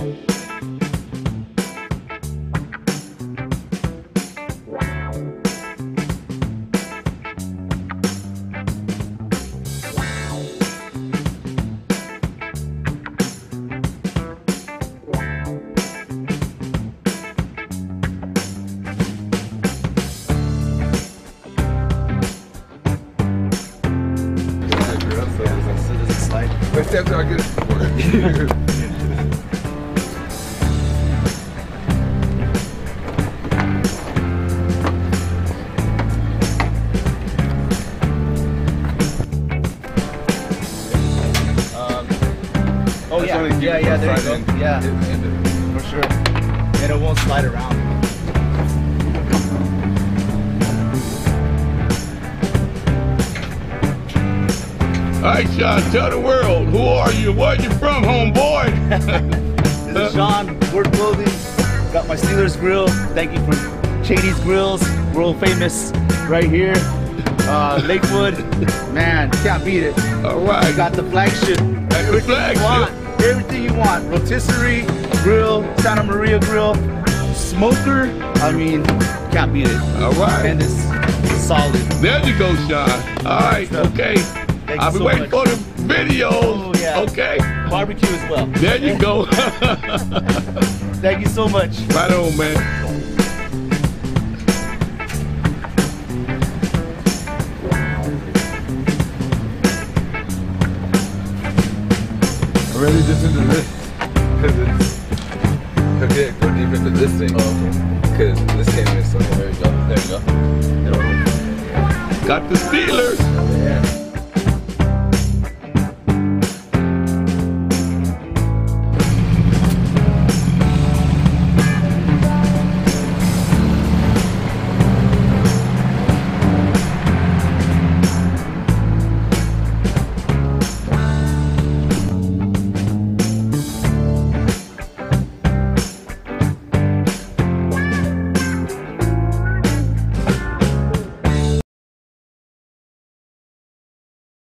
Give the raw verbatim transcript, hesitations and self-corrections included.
My steps are good. um, oh yeah, yeah, yeah, there you go. And, Yeah, and, and, for sure. And it won't slide around. All right, Sean, tell the world, who are you? Where are you from, homeboy? This is Sean, Word Clothing. Got my Steelers grill. Thank you for Cheney's Grills, world famous right here. Uh, Lakewood, man, can't beat it. All right. I got the flagship. That's the flagship. You want, everything you want. Rotisserie grill, Santa Maria grill, smoker. I mean, can't beat it. All right. And it's, it's solid. There you go, Sean. All right, okay. Thank I'll you be so waiting much. for the videos. Oh, yeah. Okay. Barbecue as well. There you go. Thank you so much. Right on, man. I'm really just into this because it's okay. Go deep into this thing. Oh, Because this came in so there you go. There you go. Got the Steelers. Yeah.